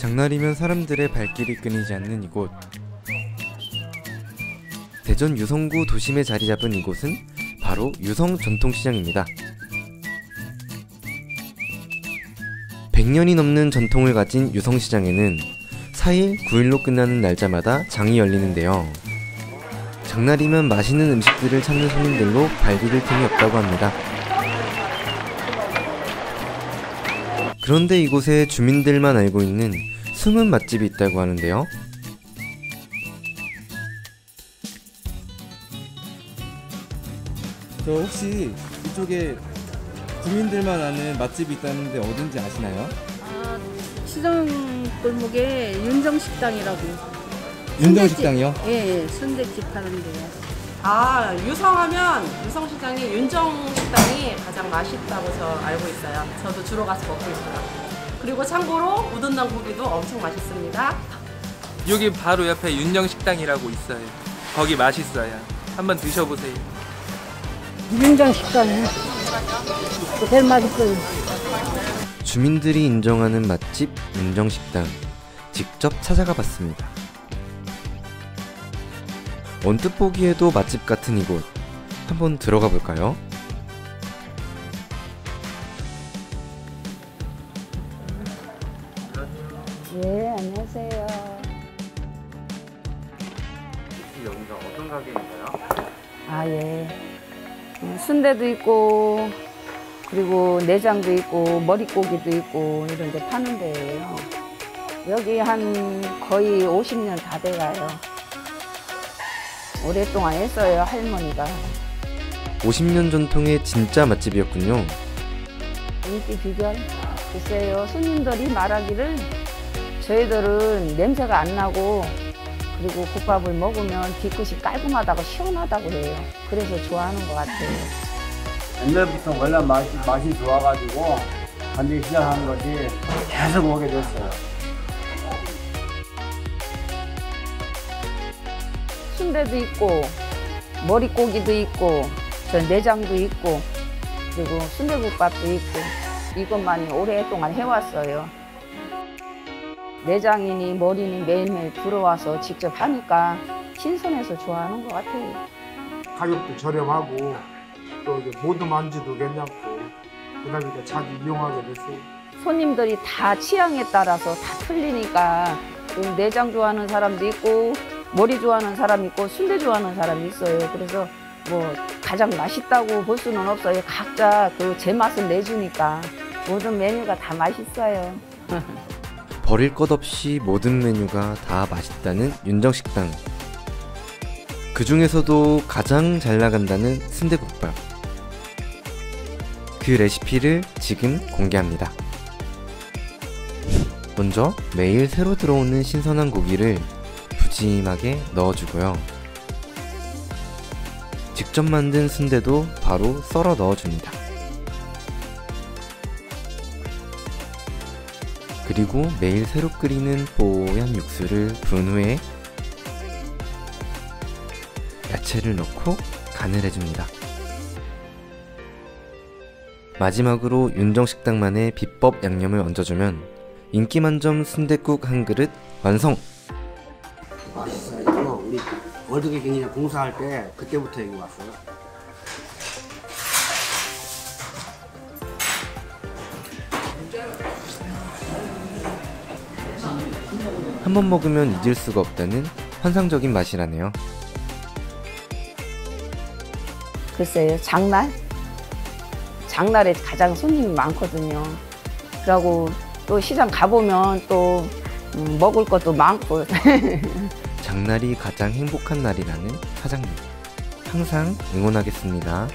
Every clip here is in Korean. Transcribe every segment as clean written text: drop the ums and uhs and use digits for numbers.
장날이면 사람들의 발길이 끊이지 않는 이곳. 대전 유성구 도심에 자리 잡은 이곳은 바로 유성 전통시장입니다. 100년이 넘는 전통을 가진 유성시장에는 4일, 9일로 끝나는 날짜마다 장이 열리는데요. 장날이면 맛있는 음식들을 찾는 손님들로 발디딜 틈이 없다고 합니다. 그런데 이곳에 주민들만 알고 있는 숨은 맛집이 있다고 하는데요. 저 혹시 이쪽에 주민들만 아는 맛집이 있다는데 어딘지 아시나요? 시장 골목에 윤정식당이라고. 윤정식당이요? 예, 순대집 하는데요. 유성하면 유성시장이 윤정식당이 가장 맛있다고 저 알고 있어요. 저도 주로 가서 먹고 있어요. 그리고 참고로 우둔난 고기도 엄청 맛있습니다. 여기 바로 옆에 윤정식당이라고 있어요. 거기 맛있어요. 한번 드셔보세요. 윤정식당이 제일 맛있어요. 주민들이 인정하는 맛집 윤정식당, 직접 찾아가 봤습니다. 언뜻 보기에도 맛집 같은 이곳, 한번 들어가 볼까요? 예, 안녕하세요. 혹시 여기가 어떤 가게인가요? 예. 순대도 있고, 그리고 내장도 있고, 머릿고기도 있고, 이런 데 파는 데예요. 여기 한 거의 50년 다 돼가요. 오랫동안 했어요, 할머니가. 50년 전통의 진짜 맛집이었군요. 인기 비결? 글쎄요, 손님들이 말하기를 저희들은 냄새가 안 나고 그리고 국밥을 먹으면 뒤끝이 깔끔하다고 시원하다고 해요. 그래서 좋아하는 것 같아요. 옛날부터 원래 맛이 좋아가지고 반대 시작한 거지 계속 오게 됐어요. 순대도 있고 머릿고기도 있고 저 내장도 있고 그리고 순대국밥도 있고 이것만이 오랫동안 해왔어요. 내장이니 머리니 매일매일 들어와서 직접 하니까 신선해서 좋아하는 것 같아요. 가격도 저렴하고 또 이제 모든 만지도 괜찮고 그다음에 자주 이용하게 됐어요. 손님들이 다 취향에 따라서 다 틀리니까 내장 좋아하는 사람도 있고 머리 좋아하는 사람이 있고 순대 좋아하는 사람이 있어요. 그래서 뭐 가장 맛있다고 볼 수는 없어요. 각자 그 제 맛을 내주니까 모든 메뉴가 다 맛있어요. 버릴 것 없이 모든 메뉴가 다 맛있다는 윤정식당. 그 중에서도 가장 잘 나간다는 순대국밥. 그 레시피를 지금 공개합니다. 먼저 매일 새로 들어오는 신선한 고기를 푸짐하게 넣어주고요. 직접 만든 순대도 바로 썰어 넣어줍니다. 그리고 매일 새로 끓이는 뽀얀 육수를 부은 후에 야채를 넣고 간을 해줍니다. 마지막으로 윤정식당만의 비법 양념을 얹어주면 인기 만점 순댓국 한 그릇 완성! 맛있어요. 우리 월드게킹이나 공사할 때 그때부터 여기 왔어요. 한 번 먹으면 잊을 수가 없다는 환상적인 맛이라네요. 글쎄요, 장날에 가장 손님이 많거든요. 그리고 또 시장 가보면 또 먹을 것도 많고. 장날이 가장 행복한 날이라는 사장님. 항상 응원하겠습니다.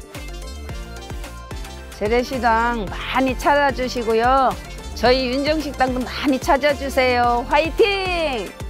재래시장 많이 찾아주시고요. 저희 윤정식당도 많이 찾아주세요. 화이팅!